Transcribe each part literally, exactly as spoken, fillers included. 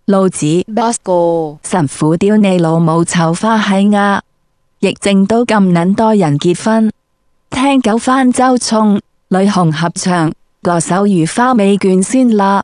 老子 Bosco 神父屌你老母臭花閪呀！疫症都咁撚多人結婚，聽九番周聰、女紅合唱，個手如花美眷先啦。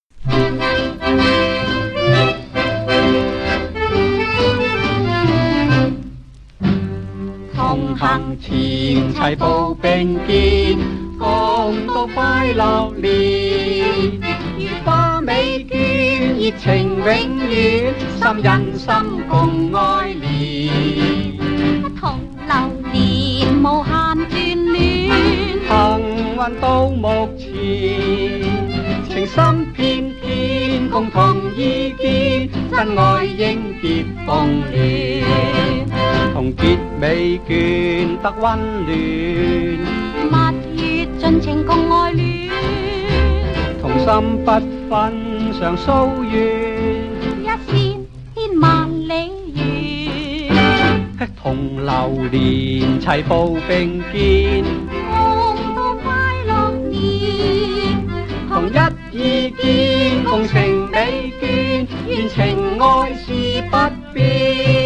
同行前齊步並肩，共度快樂年。如花美眷，熱情永遠，心印心共愛憐。 同流連，無限眷戀。 幸運到目前，情深片片，共同意見，真愛應結鳳聯。同結美眷得溫暖， 蜜月盡情共愛戀， 同心不分常夙願， 一線牽萬里緣， 同流連齊步並肩， 共度快樂年， 同一意見共情美眷，願情愛是不變。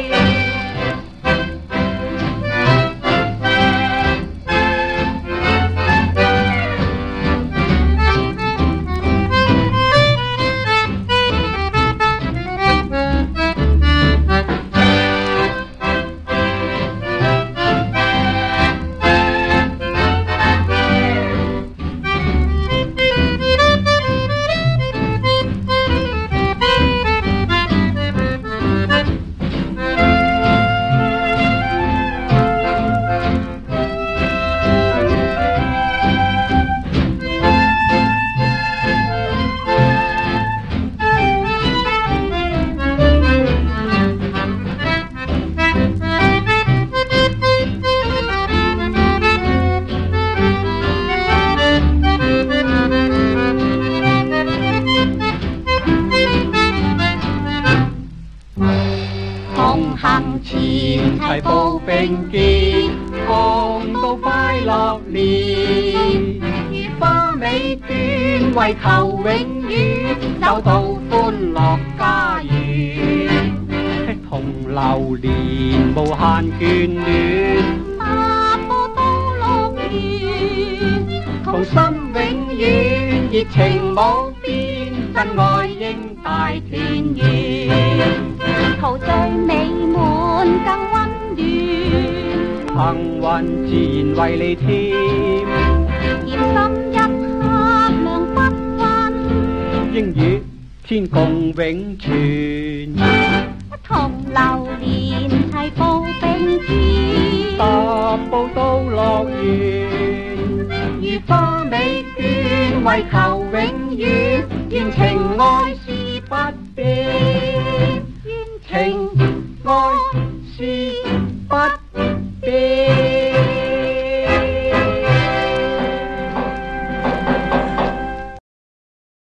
同行前齊步並肩，共度快樂年。如花美眷，為求永遠，找到歡樂家園。同流連，無限眷戀， 踏步到樂園， 同心永遠，熱情無邊，真愛應大團圓。 陶醉美滿更溫暖， 幸運自然為你添， 甜心一刻亮繽紛， 應與天共永存， 同流連齊步並肩， 踏步到樂園，如花美眷，為求永遠，願情愛是不